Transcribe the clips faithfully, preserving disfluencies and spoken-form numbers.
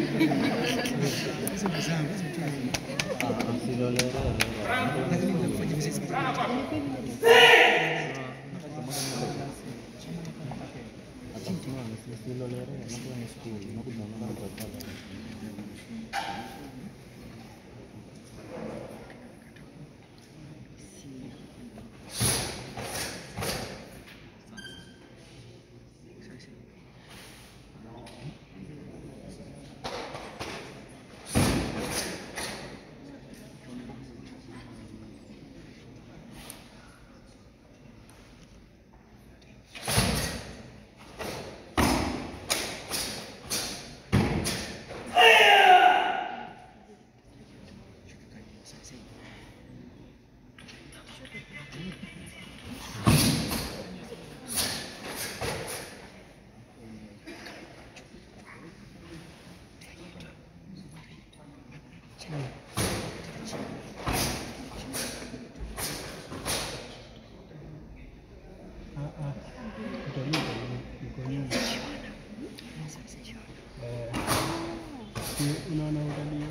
Unaona utalii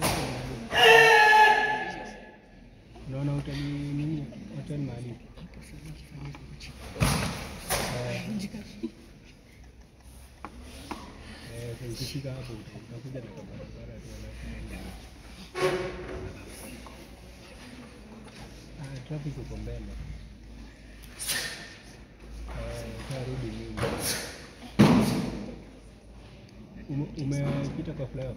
unaona utalii nini hotel mahali eh ukifika hapo utakuja na barabara tu ah traffic iko mbele eh tarudi nyuma umepita kwa flyover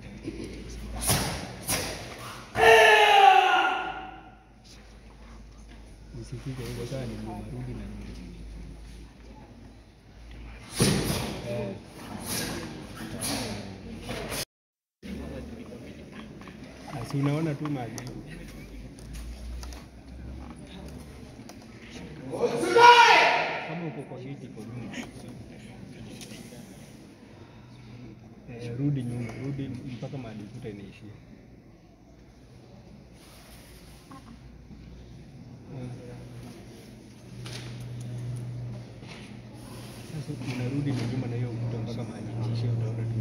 usifike huko sana ni marudi na nini eh asi unaona tu maji kama uko kwa geti kwa nyuma eh rudi nyuma rudi mpaka mahali kuta inaishia sasa unarudi nyuma na hiyo kuta mpaka mahali inaishia utaona tu